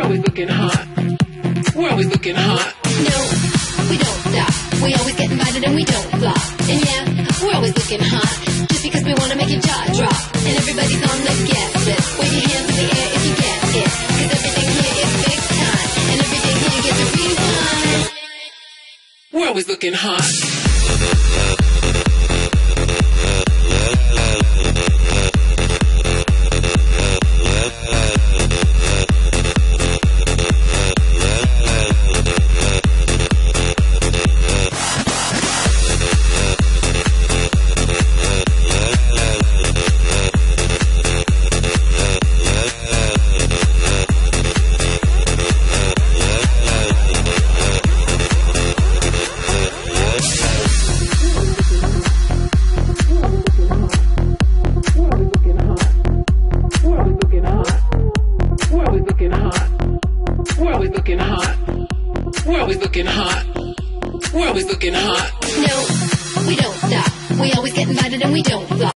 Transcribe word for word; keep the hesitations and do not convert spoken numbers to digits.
always looking hot. We're always looking hot. No, we don't stop. We always get invited and we don't flop. And yeah, we're always looking hot. Just because we want to make your jaw drop. And everybody's on the guest list. Wave your hands in the air if you get it. Cause everything here is big time. And everything here gets a rewind. We're always looking hot. We're always looking hot. We're always looking hot. We're always looking hot. No, we don't stop. We always get invited and we don't flop.